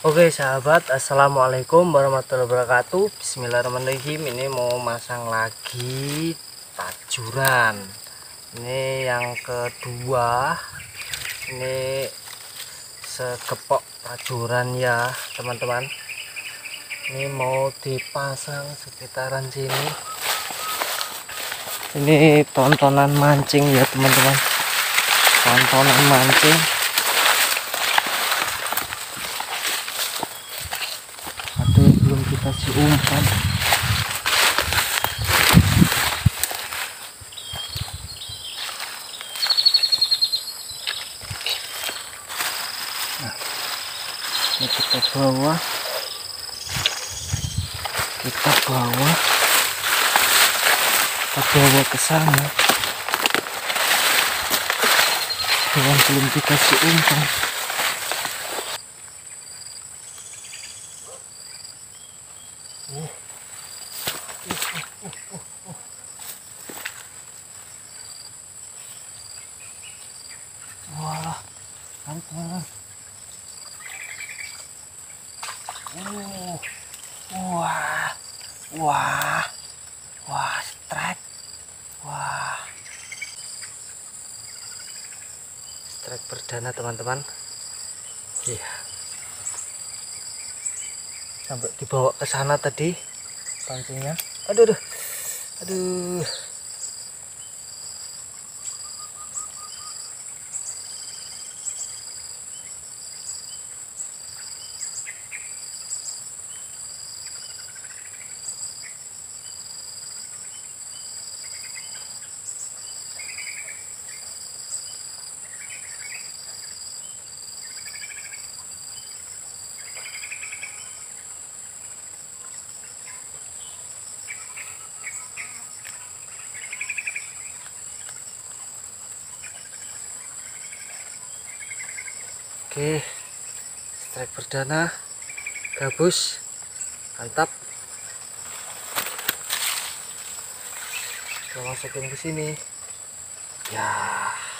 Oke sahabat, assalamualaikum warahmatullahi wabarakatuh. Bismillahirrahmanirrahim. Ini mau masang lagi tajuran. Ini yang kedua. Ini segepok tajuran ya teman-teman. Ini mau dipasang sekitaran sini. Ini tontonan mancing ya teman-teman. Tontonan mancing. Belum dikasih umpan. Nah, ini kita bawa ke sana. Yang belum dikasih umpan. Wah, teman-teman. Wah, strike. Strike perdana teman-teman. Iya. Sampai dibawa ke sana tadi pancingnya. Aduh. Oke, strike perdana, gabus, mantap. Kita masukin ke sini. Ya.